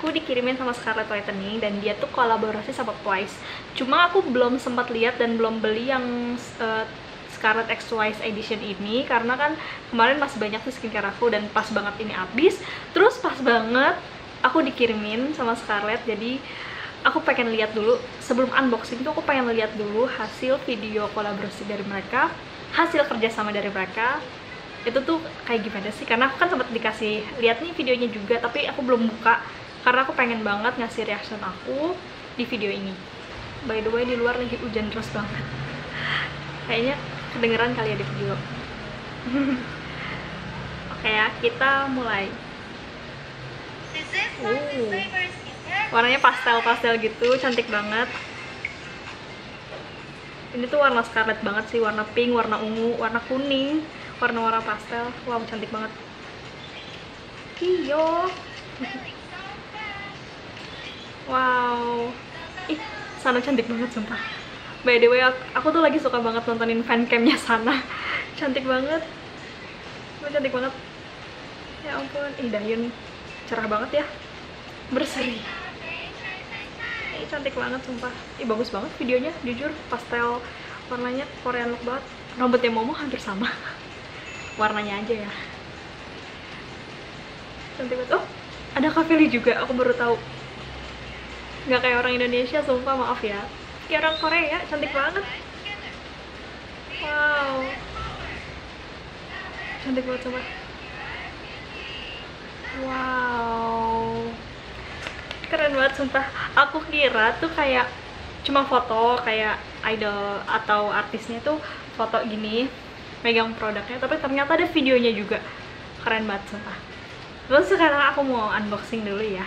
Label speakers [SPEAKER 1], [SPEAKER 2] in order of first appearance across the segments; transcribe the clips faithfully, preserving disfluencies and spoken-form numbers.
[SPEAKER 1] aku dikirimin sama Scarlet Whitening dan dia tuh kolaborasi sama Twice. Cuma aku belum sempat lihat dan belum beli yang uh, Scarlet X Twice Edition ini karena kan kemarin masih banyak tuh skincare aku dan pas banget ini habis. Terus pas banget aku dikirimin sama Scarlet, jadi aku pengen lihat dulu sebelum unboxing tuh aku pengen lihat dulu hasil video kolaborasi dari mereka, hasil kerjasama dari mereka. Itu tuh kayak gimana sih, karena aku kan sempat dikasih lihat nih videonya juga tapi aku belum buka karena aku pengen banget ngasih reaction aku di video ini. By the way, di luar lagi hujan terus banget, kayaknya kedengeran kali ya di video. Oke ya, kita mulai. uh, warnanya pastel-pastel gitu, cantik banget. Ini tuh warna Scarlet banget sih, warna pink, warna ungu, warna kuning, warna-warna pastel. Wow, cantik banget. Iyo. Wow. Ih, Sana cantik banget sumpah. By the way, aku tuh lagi suka banget nontonin fancamnya Sana. Cantik banget. Oh, cantik banget. Ya ampun, ih Dahyun cerah banget ya. Berseri. Ih, cantik banget sumpah. Ih, bagus banget videonya, jujur. Pastel warnanya Korean look banget. Rambutnya Momo hampir sama. Warnanya aja ya. Cantik banget. Oh, ada Kaveli juga, aku baru tahu. Nggak kayak orang Indonesia, sumpah, maaf ya. Kayak orang Korea, cantik banget. Wow. Cantik banget sumpah. Wow. Keren banget sumpah. Aku kira tuh kayak cuma foto kayak idol atau artisnya tuh foto gini megang produknya, tapi ternyata ada videonya juga. Keren banget sumpah. Terus sekarang aku mau unboxing dulu ya.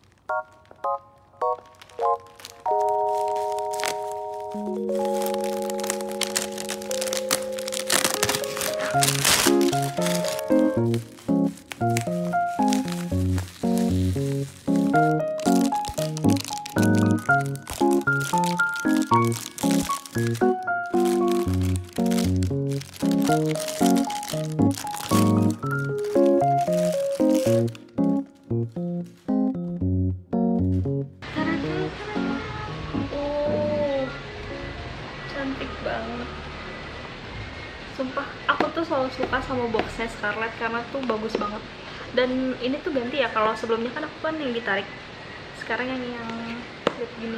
[SPEAKER 1] Cantik banget sumpah. Aku tuh selalu suka sama boxnya Scarlet karena tuh bagus banget. Dan ini tuh ganti ya, kalau sebelumnya kan aku kan yang ditarik, sekarang yang yang lihat gini.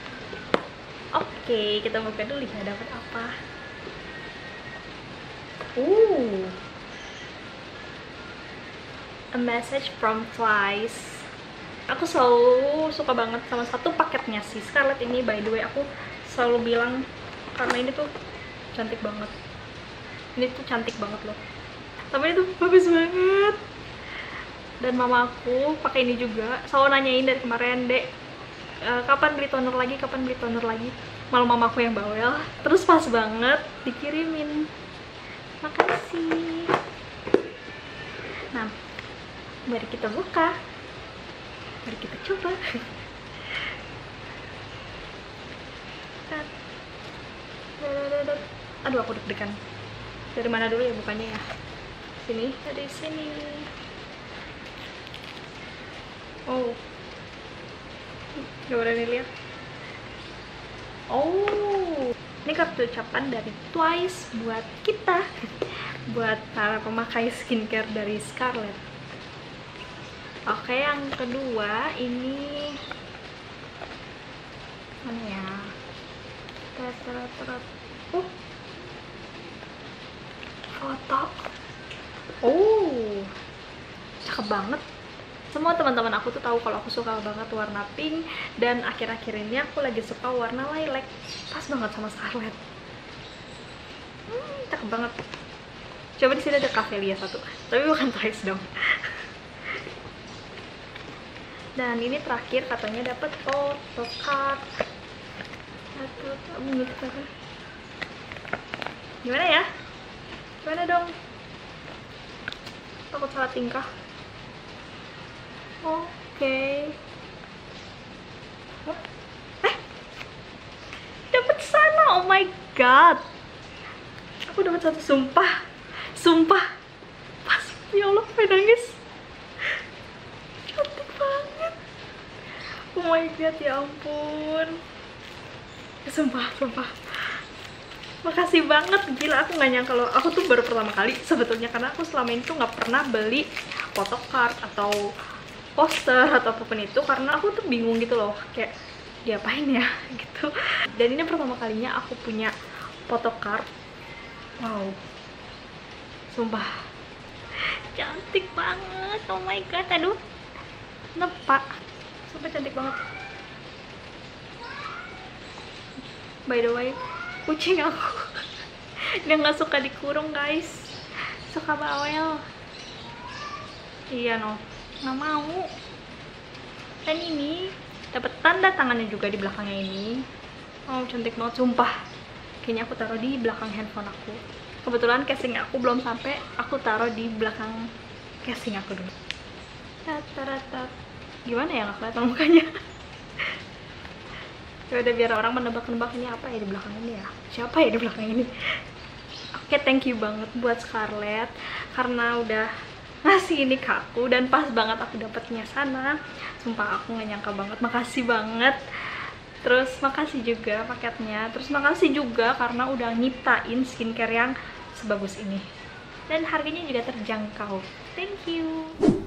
[SPEAKER 1] Oke, kita buka dulu ya, dapat apa. Uh A message from Twice. Aku selalu suka banget sama satu paketnya si Scarlet ini. By the way, aku selalu bilang karena ini tuh cantik banget. Ini tuh cantik banget loh. Tapi itu bagus banget. Dan mama aku pakai ini juga. Selalu nanyain dari kemarin, Dek, uh, kapan beli toner lagi, kapan beli toner lagi. Malah mama aku yang bawel. Terus pas banget dikirimin. Makasih. Nah, mari kita buka. Mari kita coba. Aduh, aku deg-degan. Dari mana dulu ya bukanya ya? Sini, dari sini. Oh, gak berani lihat. Oh, ini kartu ucapan dari Twice buat kita, buat para pemakai skincare dari Scarlet. Oke, yang kedua ini mana ya? Oh, foto. Oh, cakep banget. Semua teman-teman aku tuh tahu kalau aku suka banget warna pink, dan akhir-akhir ini aku lagi suka warna lilac. Pas banget sama Scarlet. Hmm, cakep banget. Coba di sini ada Cafelia satu, tapi bukan Twice dong. Dan ini terakhir katanya dapat photocard. Aduh, bunyi gitu. Gimana ya? Gimana dong? Takut salah tingkah. Oke. Okay. Eh, dapat Sana. Oh my god. Aku dapat satu, sumpah. Sumpah. Pas, ya Allah, pengen nangis. Cantik banget. Oh my god, ya ampun. Sumpah, sumpah. Makasih banget, gila, aku nggak nyangka kalau aku tuh baru pertama kali sebetulnya, karena aku selama ini tuh nggak pernah beli photocard atau poster atau apapun itu, karena aku tuh bingung gitu loh, kayak diapain ya gitu. Dan ini pertama kalinya aku punya photocard. Wow, sumpah cantik banget, oh my god, aduh nepak, sumpah cantik banget. By the way, kucing aku dia nggak suka dikurung guys, suka bawel. Iya no, nggak mau. Dan ini dapat tanda tangannya juga di belakangnya ini. Oh cantik banget, sumpah. Kayaknya aku taruh di belakang handphone aku. Kebetulan casing aku belum sampai, aku taruh di belakang casing aku dulu. Tatarat, gimana ya, nggak kelihatan mukanya. Ya udah, biar orang menebak-nebak ini apa ya di belakang ini ya, siapa ya di belakang ini. Oke, thank you banget buat Scarlett karena udah ngasih ini ke aku, dan pas banget aku dapetnya sana. Sumpah aku nggak nyangka banget, makasih banget. Terus makasih juga paketnya, terus makasih juga karena udah nyiptain skincare yang sebagus ini, dan harganya juga terjangkau. Thank you.